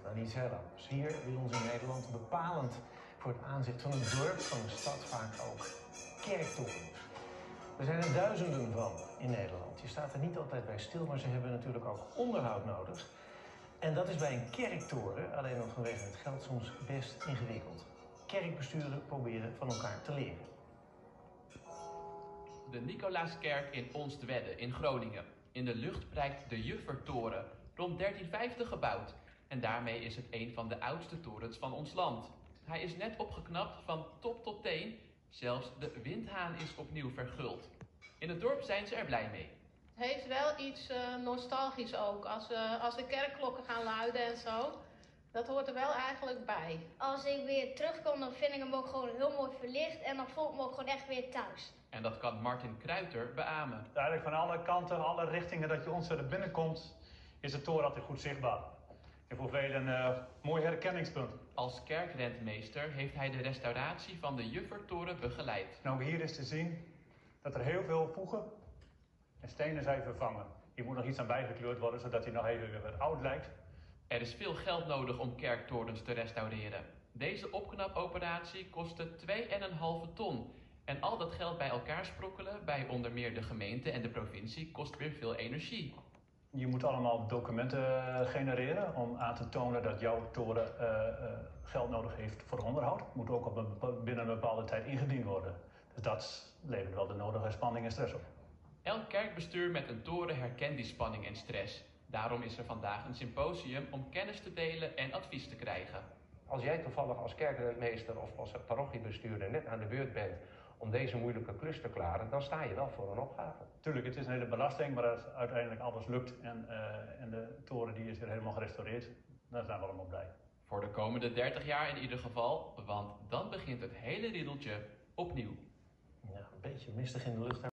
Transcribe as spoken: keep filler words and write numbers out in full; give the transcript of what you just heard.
Nou, die is heel anders. Hier bij ons in Nederland bepalend voor het aanzicht van een dorp, van een stad vaak ook kerktorens. Er zijn er duizenden van in Nederland. Je staat er niet altijd bij stil, maar ze hebben natuurlijk ook onderhoud nodig. En dat is bij een kerktoren, alleen nog vanwege het geld, soms best ingewikkeld. Kerkbesturen proberen van elkaar te leren. De Nicolaaskerk in Onstwedde in Groningen. In de lucht prijkt de Juffertoren, rond dertien vijftig gebouwd. En daarmee is het een van de oudste torens van ons land. Hij is net opgeknapt van top tot teen. Zelfs de windhaan is opnieuw verguld. In het dorp zijn ze er blij mee. Het heeft wel iets uh, nostalgisch ook, als, uh, als de kerkklokken gaan luiden en zo. Dat hoort er wel eigenlijk bij. Als ik weer terugkom, dan vind ik hem ook gewoon heel mooi verlicht en dan voel ik me ook gewoon echt weer thuis. En dat kan Martin Kruiter beamen. Eigenlijk van alle kanten, alle richtingen dat je ons er binnenkomt, is de toren altijd goed zichtbaar. En voor velen een uh, mooi herkenningspunt. Als kerkrentmeester heeft hij de restauratie van de Juffertoren begeleid. Nou, hier is te zien dat er heel veel voegen en stenen zijn vervangen. Hier moet nog iets aan bijgekleurd worden, zodat hij nog even weer wat oud lijkt. Er is veel geld nodig om kerktorens te restaureren. Deze opknapoperatie kostte twee komma vijf ton. En al dat geld bij elkaar sprokkelen, bij onder meer de gemeente en de provincie, kost weer veel energie. Je moet allemaal documenten genereren om aan te tonen dat jouw toren uh, uh, geld nodig heeft voor onderhoud. Het moet ook op een, binnen een bepaalde tijd ingediend worden. Dus dat levert wel de nodige spanning en stress op. Elk kerkbestuur met een toren herkent die spanning en stress. Daarom is er vandaag een symposium om kennis te delen en advies te krijgen. Als jij toevallig als kerkrentmeester of als parochiebestuurder net aan de beurt bent om deze moeilijke klus te klaren, dan sta je wel voor een opgave. Tuurlijk, het is een hele belasting, maar als uiteindelijk alles lukt en, uh, en de toren die is weer helemaal gerestaureerd, dan zijn we allemaal blij. Voor de komende dertig jaar in ieder geval, want dan begint het hele riedeltje opnieuw. Ja, een beetje mistig in de lucht.